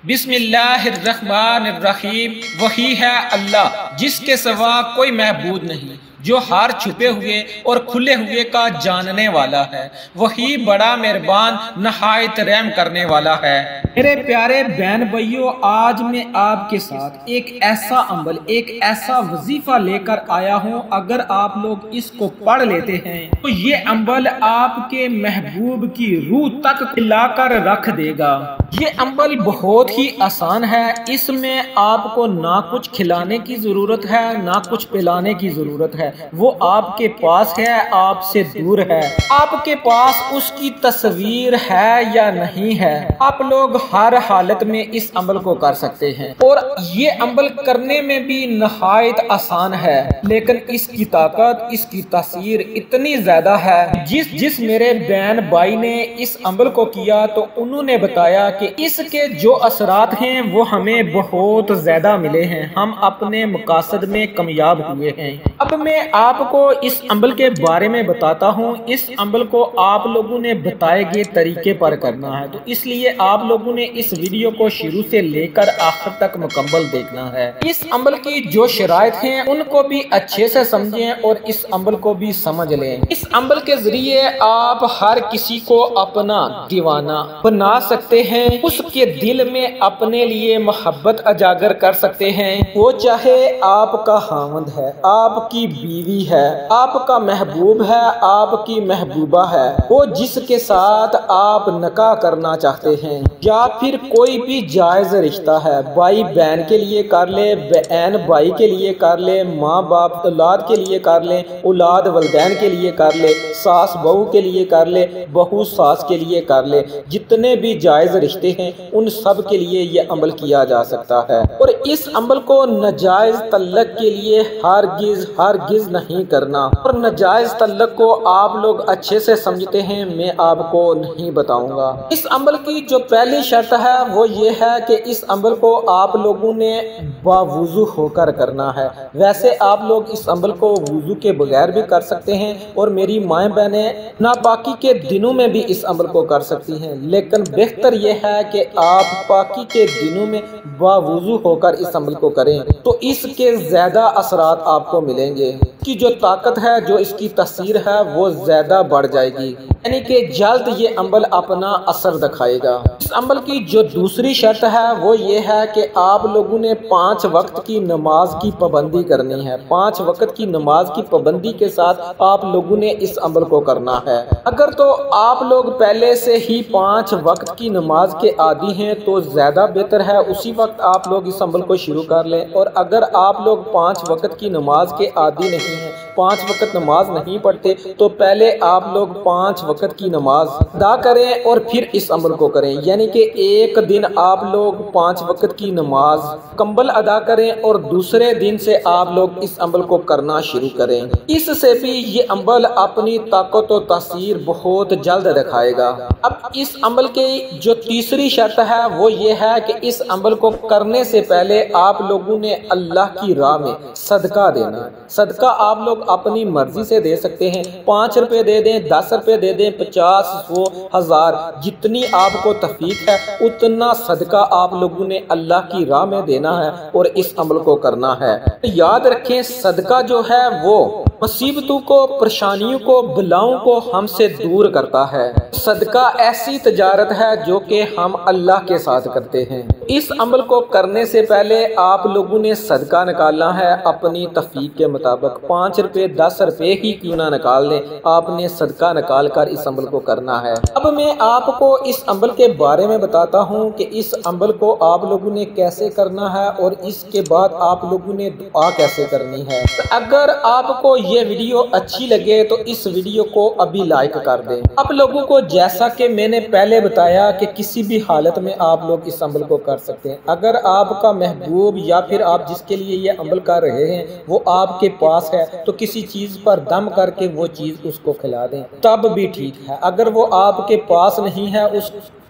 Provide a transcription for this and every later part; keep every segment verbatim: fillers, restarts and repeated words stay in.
بسم اللہ الرحمن الرحیم، وہی ہے اللہ جس کے سوا کوئی معبود نہیں، جو ہر چھپے ہوئے اور کھلے ہوئے کا جاننے والا ہے، وہی بڑا مہربان نہایت رحم کرنے والا ہے۔ میرے پیارے بہن بھائیو، آج میں آپ کے ساتھ ایک ایسا عمل، ایک ایسا وظیفہ لے کر آیا ہوں، اگر آپ لوگ اس کو پڑھ لیتے ہیں تو یہ عمل آپ کے محبوب کی روح تک لا کر رکھ دے گا۔ یہ عمل بہت ہی آسان ہے، اس میں آپ کو نہ کچھ کھلانے کی ضرورت ہے نہ کچھ پلانے کی ضرورت ہے، وہ آپ کے پاس ہے، آپ سے دور ہے۔ آپ کے پاس اس کی تصویر ہے یا نہیں ہے، آپ لوگ ہر حالت میں اس عمل کو کر سکتے ہیں، اور یہ عمل کرنے میں بھی نہایت آسان ہے، لیکن اس کی طاقت، اس کی تاثیر اتنی زیادہ ہے۔ جس جس میرے بہن بھائی نے اس عمل کو کیا تو انہوں نے بتایا کہ اس کے جو اثرات ہیں وہ ہمیں بہت زیادہ ملے ہیں، ہم اپنے مقاصد میں کامیاب ہوئے ہیں۔ اب میں آپ کو اس عمل کے بارے میں بتاتا ہوں، اس عمل کو آپ لوگوں نے بتائے گئے طریقے پر کرنا ہے، تو اس لیے آپ لوگوں نے اس ویڈیو کو شروع سے لے کر آخر تک مکمل دیکھنا ہے۔ اس عمل کی جو شرائط ہیں ان کو بھی اچھے سے سمجھیں اور اس عمل کو بھی سمجھ لیں۔ اس عمل کے ذریعے آپ ہر کسی کو اپنا دیوانہ بنا سکتے ہیں، اس کے دل میں اپنے لیے محبت اجاگر کر سکتے ہیں، وہ چاہے آپ کا خاوند ہے، آپ کی بیوی ہے، آپ کا محبوب ہے، آپ کی محبوبہ ہے، وہ جس کے ساتھ آپ نکاح کرنا چاہتے ہیں، یا پھر کوئی بھی جائز رشتہ ہے، بھائی بہن کے لیے کر لے، بہن بھائی کے لیے کر لے، ماں باپ اولاد کے لیے کر لے، اولاد والدین کے لیے کر لے، ساس بہو کے لیے کر لے، بہو ساس کے لیے کر لے، جتنے بھی جائز رشتے ہیں ان سب کے لیے یہ عمل کیا جا سکتا ہے۔ اور اس عمل کو ناجائز تعلق کے لیے ہرگز ہرگز نہیں کرنا، اور ناجائز تعلق کو آپ لوگ اچھے سے سمجھتے ہیں، میں آپ کو نہیں بتاؤں گا۔ اس عمل کی جو پہلی شرط ہے وہ یہ ہے کہ اس عمل کو آپ لوگوں نے باوضو ہو کر کرنا ہے۔ ویسے آپ لوگ اس عمل کو وضو کے بغیر بھی کر سکتے ہیں، اور میری مائیں بہنیں ناپاکی کے دنوں میں بھی اس عمل کو کر سکتی ہیں، لیکن بہتر یہ ہے کہ آپ پاکی کے دنوں میں باوضو ہو کر اس عمل کو کریں، تو اس کے زیادہ اثرات آپ کو ملیں گے، اس کی جو طاقت ہے، جو اس کی تاثیر ہے وہ زیادہ بڑھ جائے گی، یعنی کہ جلد یہ عمل اپنا اثر دکھائے گا۔ اس عمل کی جو دوسری شرط ہے وہ یہ ہے کہ آپ لوگوں نے پانچ وقت کی نماز کی پابندی کرنی ہے، پانچ وقت کی نماز کی پابندی کے ساتھ آپ لوگوں نے اس عمل کو کرنا ہے۔ اگر تو آپ لوگ پہلے سے ہی پانچ وقت کی نماز کے عادی ہیں تو زیادہ بہتر ہے، اسی وقت آپ لوگ اس عمل کو شروع کر لیں، اور اگر آپ لوگ پانچ وقت کی نماز کے عادی نہیں ہیں، پانچ وقت نماز نہیں پڑھتے، تو پہلے آپ لوگ پانچ وقت کی نماز ادا کریں اور پھر اس عمل کو کریں، یعنی کہ ایک دن آپ لوگ پانچ وقت کی نماز مکمل ادا کریں اور دوسرے دن سے آپ لوگ اس عمل کو کرنا شروع کریں۔ اس سے بھی یہ عمل اپنی طاقت و تاثیر بہت جلد دکھائے گا۔ اب اس عمل کی جو تیسری شرط ہے وہ یہ ہے کہ اس عمل کو کرنے سے پہلے آپ لوگوں نے اللہ کی راہ میں صدقہ دینا ہے۔ صدقہ آپ لوگ اپنی مرضی سے دے سکتے ہیں، پانچ روپے دے دیں، دس روپے دے دیں، پچاس، سو، ہزار، جتنی آپ کو توفیق ہے اتنا صدقہ آپ لوگوں نے اللہ کی راہ میں دینا ہے اور اس عمل کو کرنا ہے۔ یاد رکھیں، صدقہ جو ہے وہ مصیبتوں کو، پریشانیوں کو، بلاؤں کو ہم سے دور کرتا ہے۔ صدقہ ایسی تجارت ہے جو کہ ہم اللہ کے ساتھ کرتے ہیں۔ اس عمل کو کرنے سے پہلے آپ لوگوں نے صدقہ نکالنا ہے اپنی توفیق کے مطابق، پانچ روپے دس روپے ہی کیوں نہ نکال لیں، آپ نے صدقہ نکال کر اس عمل کو کرنا ہے۔ اب میں آپ کو اس عمل کے بارے میں بتاتا ہوں کہ اس عمل کو آپ لوگوں نے کیسے کرنا ہے اور اس کے بعد آپ لوگوں نے دعا کیسے کرنی ہے۔ اگر آپ کو یہ ویڈیو اچھی لگے تو اس ویڈیو کو ابھی لائک کر دیں۔ آپ لوگوں کو جیسا کہ میں نے پہلے بتایا کہ کسی بھی حالت میں آپ لوگ اس عمل کو کر سکتے ہیں، اگر آپ کا محبوب یا پھر آپ جس کے لیے یہ عمل کر رہے ہیں وہ آپ کے پاس ہے تو کسی چیز پر دم کر کے وہ چیز اس کو کھلا دیں، تب بھی ٹھیک ہے۔ اگر وہ آپ کے پاس نہیں ہے، اس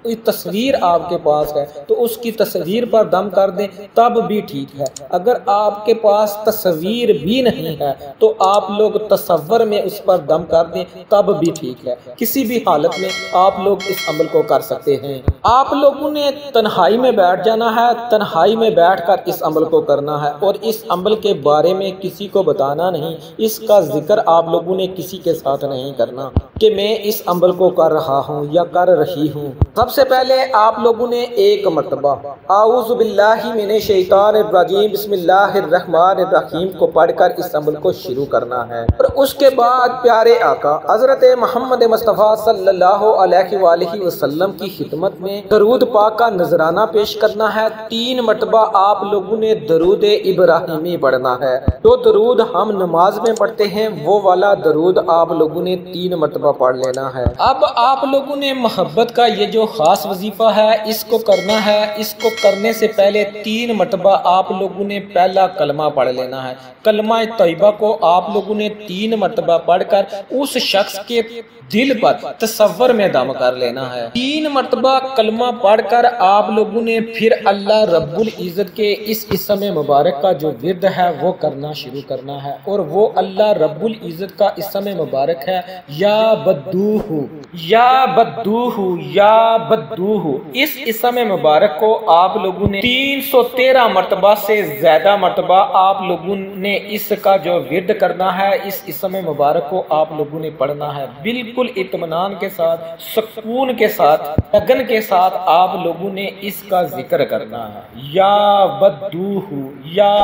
تصویر آپ کے پاس ہے تو اس کی تصویر پر دم کر دیں تب بھی ٹھیک ہے۔ اگر آپ کے پاس تصویر بھی نہیں ہے تو آپ لوگ تصور میں اس پر دم کر دیں تب بھی ٹھیک ہے۔ کسی بھی حالت میں آپ لوگ اس عمل کو کر سکتے ہیں۔ آپ لوگوں نے تنہائی میں بیٹھ جانا ہے، تنہائی میں بیٹھ کر اس عمل کو کرنا ہے اور اس عمل کے بارے میں کسی کو بتانا نہیں، اس کا ذکر آپ لوگوں نے کسی کے ساتھ نہیں کرنا کہ میں اس عمل کو کر رہا ہوں یا کر رہی ہوں۔ سب سے پہلے آپ لوگوں نے ایک مرتبہ اعوذ باللہ من الشیطان الرجیم بسم اللہ الرحمن الرحیم کو پڑھ کر اس عمل کو شروع کرنا ہے، اور اس کے بعد پیارے آقا حضرت محمد مصطفیٰ صلی اللہ علیہ وآلہ وسلم کی خدمت میں درود پاک کا نذرانہ پیش کرنا ہے۔ تین مرتبہ آپ لوگوں نے درود ابراہیمی پڑھنا ہے۔ جو درود ہم نماز میں پڑھتے ہیں وہ والا درود آپ لوگوں نے تین مرتبہ پڑھ لینا ہے۔ اب آپ لوگوں نے محبت کا یہ جو خاص وظیفہ ہے اس کو کرنا ہے۔ اس کو کرنے سے پہلے تین مرتبہ آپ لوگوں نے پہلا کلمہ پڑھ لینا ہے۔ کلمہ طیبہ کو آپ لوگوں نے تین مرتبہ پڑھ کر اس شخص کے دل پر تصور میں دم کر لینا ہے۔ تین مرتبہ کلمہ پڑھ کر آپ لوگوں نے پھر اللہ رب العزت کے اس اسم مبارک کا جو ورد ہے وہ کرنا شروع کرنا ہے، اور وہ اللہ رب العزت کا اسم مبارک ہے یا بدوہ یا بدوہ یا بدوہ۔ اس اسم مبارک کو آپ لوگوں نے تین سو تیرہ مرتبہ سے زیادہ مرتبہ آپ لوگوں نے اس کا جو ورد کرنا ہے، اس اسم مبارک کو آپ لوگوں نے پڑھنا ہے۔ بالکل اطمینان کے ساتھ، سکون کے ساتھ، لگن کے ساتھ آپ لوگوں نے اس کا ذکر کرنا ہے۔ یا بدوہ یا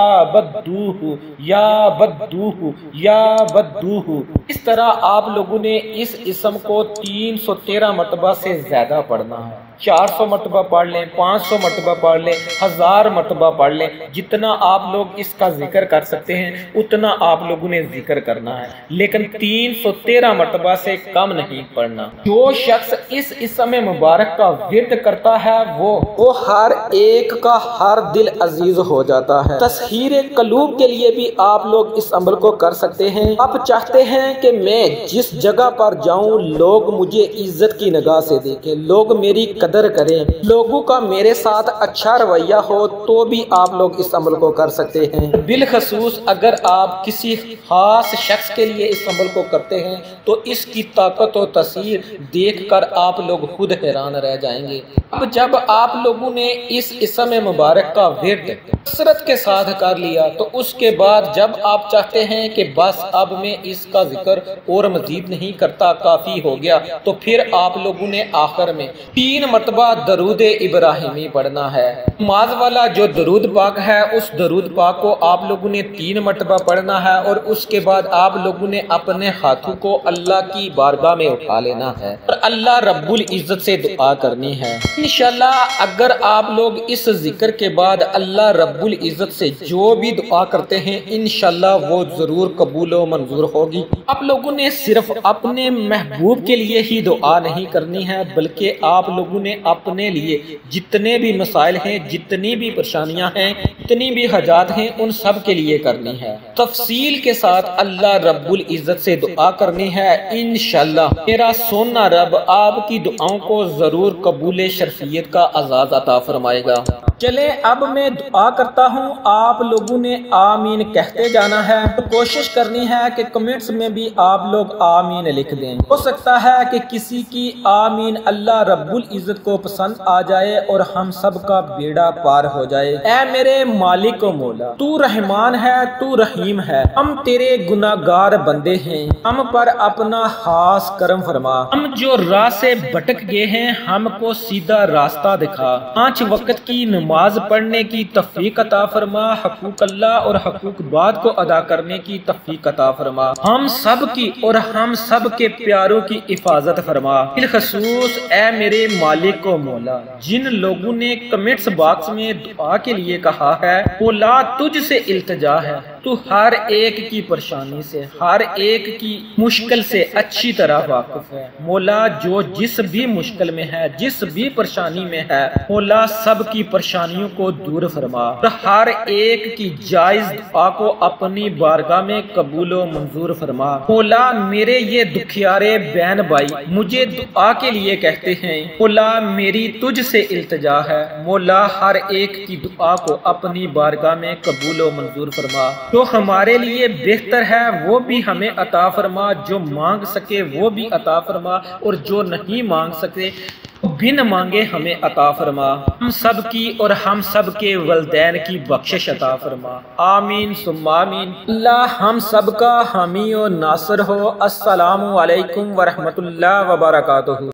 بدوہ یا بدوہ یا بدوہ۔ اس طرح آپ لوگوں نے اس اسم کو تین سو تیرہ مرتبہ سے زیادہ پڑھنا ہے۔ چار سو مرتبہ پڑھ لیں، پانچ سو مرتبہ پڑھ لیں، ہزار مرتبہ پڑھ لیں، جتنا آپ لوگ اس کا ذکر کر سکتے ہیں اتنا آپ لوگوں نے ذکر کرنا ہے، لیکن تین سو تیرہ مرتبہ سے کم نہیں پڑھنا۔ جو شخص اس اسم مبارک کا ورد کرتا ہے وہ وہ ہر ایک کا ہر دل عزیز ہو جاتا ہے۔ تسخیر قلوب کے لیے بھی آپ لوگ اس عمل کو کر سکتے ہیں۔ آپ چاہتے ہیں کہ میں جس جگہ پر جاؤں لوگ مجھے عزت کی نگاہ سے دیکھیں، لوگ میری قدر کریں، لوگوں کا میرے ساتھ اچھا رویہ ہو، تو بھی آپ لوگ اس عمل کو کر سکتے ہیں۔ بالخصوص اگر آپ کسی خاص شخص کے لیے اس عمل کو کرتے ہیں تو اس کی طاقت و تاثیر دیکھ کر آپ لوگ خود حیران رہ جائیں گے۔ اب جب آپ لوگوں نے اس اسم مبارک کا ورد کثرت کے ساتھ کر لیا تو اس کے بعد جب آپ چاہتے ہیں کہ بس اب میں اس کا ذکر اور مزید نہیں کرتا، کافی ہو گیا، تو پھر آپ لوگوں نے آخر میں تین مرتبہ درود ابراہیمی پڑھنا ہے۔ نماز والا جو درود پاک ہے اس درود پاک کو آپ لوگوں نے تین مرتبہ پڑھنا ہے، اور اس کے بعد آپ لوگوں نے اپنے ہاتھوں کو اللہ کی بارگاہ میں اٹھا لینا ہے اور اللہ رب العزت سے دعا کرنی ہے۔ انشاءاللہ اگر آپ لوگ اس ذکر کے بعد اللہ رب العزت سے جو بھی دعا کرتے ہیں انشاءاللہ وہ ضرور قبول و منظور ہوگی۔ آپ لوگوں نے صرف اپنے محبوب کے لیے ہی دعا نہیں کرنی ہے، بلکہ آپ لوگوں نے اپنے لیے جتنے بھی مسائل ہیں، جتنی بھی پریشانیاں ہیں، جتنی بھی حاجات ہیں، ان سب کے لیے کرنی ہے۔ تفصیل کے ساتھ اللہ رب العزت سے دعا کرنی ہے۔ انشاءاللہ میرا سونا رب آپ کی دعاؤں کو ضرور قبول شرفیت کا اعزاز عطا فرمائے گا۔ چلے اب میں دعا کرتا ہوں، آپ لوگوں نے آمین کہتے جانا ہے۔ کوشش کرنی ہے کہ کمنٹس میں بھی آپ لوگ آمین لکھ دیں۔ ہو سکتا ہے کہ کسی کی آمین اللہ رب العزت کو پسند آ جائے اور ہم سب کا بیڑا پار ہو جائے۔ اے میرے مالک و مولا، تو رحمان ہے، تو رحیم ہے، ہم تیرے گناہگار بندے ہیں، ہم پر اپنا خاص کرم فرما۔ ہم جو راہ سے بھٹک گئے ہیں ہم کو سیدھا راستہ دکھا، پانچ وقت کی نماز پڑھنے کی توفیق عطا فرما، حقوق اللہ اور حقوق بعد کو ادا کرنے کی توفیق عطا فرما، ہم سب کی اور ہم سب کے پیاروں کی حفاظت فرما۔ بالخصوص اے میرے مالک و مولا، جن لوگوں نے کمنٹس باکس میں دعا کے لیے کہا ہے مولا تجھ سے التجا ہے، تو ہر ایک کی پریشانی سے، ہر ایک کی مشکل سے اچھی طرح واقف ہے۔ مولا جو جس بھی مشکل میں ہے، جس بھی پریشانی میں ہے، مولا سب کی پریشانیوں کو دور فرما اور ہر ایک کی جائز دعا کو اپنی بارگاہ میں قبول و منظور فرما۔ مولا میرے یہ دکھیارے بہن بھائی مجھے دعا کے لیے کہتے ہیں، مولا میری تجھ سے التجا ہے، مولا ہر ایک کی دعا کو اپنی بارگاہ میں قبول و منظور فرما۔ جو ہمارے لیے بہتر ہے وہ بھی ہمیں عطا فرما، جو مانگ سکے وہ بھی عطا فرما، اور جو نہیں مانگ سکے بن مانگے ہمیں عطا فرما۔ ہم سب کی اور ہم سب کے والدین کی بخشش عطا فرما، آمین ثم آمین۔ اللہ ہم سب کا حامی و ناصر ہو۔ السلام علیکم ورحمۃ اللہ وبرکاتہ۔